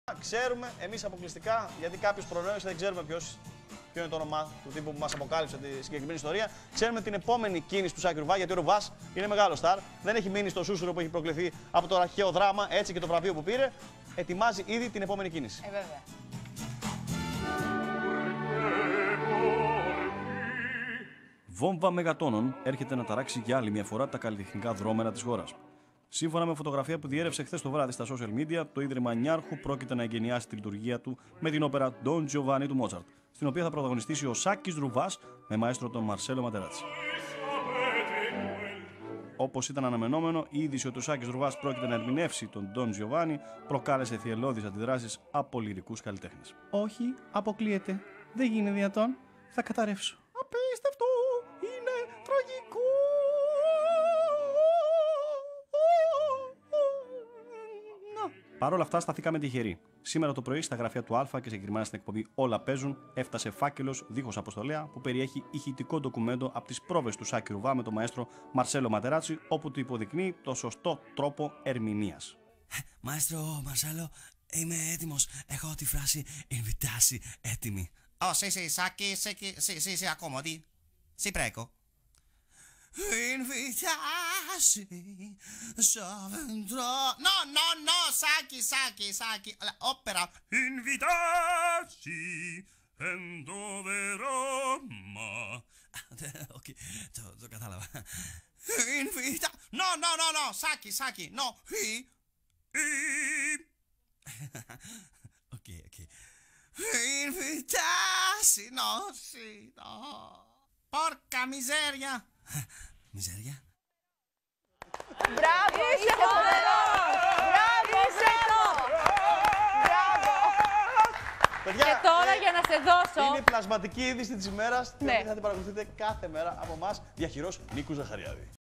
Ξέρουμε εμείς αποκλειστικά, γιατί κάποιος προνόησε, δεν ξέρουμε ποιο είναι το όνομα του τύπου που μας αποκάλυψε τη συγκεκριμένη ιστορία. Ξέρουμε την επόμενη κίνηση του Σάκη Ρουβά, γιατί ο Ρουβάς είναι μεγάλο στάρ. Δεν έχει μείνει στο σούσουρο που έχει προκληθεί από το αρχαίο δράμα, έτσι και το βραβείο που πήρε. Ετοιμάζει ήδη την επόμενη κίνηση. Βέβαια. Βόμβα μεγατόνων έρχεται να ταράξει για άλλη μια φορά τα καλλιτεχνικά δρόμενα της χώρας. Σύμφωνα με φωτογραφία που διέρευσε χθες το βράδυ στα social media, το Ίδρυμα Νιάρχου πρόκειται να εγκαινιάσει τη λειτουργία του με την όπερα Don Giovanni του Μότσαρτ, στην οποία θα πρωταγωνιστήσει ο Σάκης Ρουβάς με μαέστρο τον Μαρσέλο Ματεράτσι. Όπως ήταν αναμενόμενο, η είδηση ότι ο Σάκης Ρουβάς πρόκειται να ερμηνεύσει τον Don Giovanni προκάλεσε θυελλώδεις αντιδράσεις από λυρικούς καλλιτέχνες. Όχι, αποκλείεται. Δεν γίνεται δυνατόν. Θα καταρρεύσω. Απίστευτο! Είναι τραγικό! Παρ' όλα αυτά, σταθήκαμε τυχεροί. Σήμερα το πρωί, στα γραφεία του Α και συγκεκριμένα στην εκπομπή Όλα Παίζουν, έφτασε φάκελος δίχως αποστολέα που περιέχει ηχητικό ντοκουμέντο από τις πρόβες του Σάκη Ρουβά με τον μαέστρο Μαρσέλο Ματεράτσι, όπου του υποδεικνύει το σωστό τρόπο ερμηνείας. Μαέστρο Μαρσέλο, είμαι έτοιμος. Έχω τη φράση «Invitasi» έτοιμη. Oh, sì, Sacchi, sì, accomodi. Sì, prego. Invitasi, s'avvendrò. No, Sacchi. Opera. Invitasi, ενδοverò, ma... Ok, το κατάλαβα. No, Sacchi, no. Ok. Invitasi, no, sì, no. Porca miseria. Μιζέρια. Μπράβο, είσαι φοβερός! Μπράβο, Σάκο! Μπράβο! Παιδιά, Και τώρα για να σε δώσω... είναι η πλασματική είδηση της ημέρας, την Ναι. οποία θα την παρακολουθείτε κάθε μέρα από εμάς, διαχειρός Νίκου Ζαχαριάδη.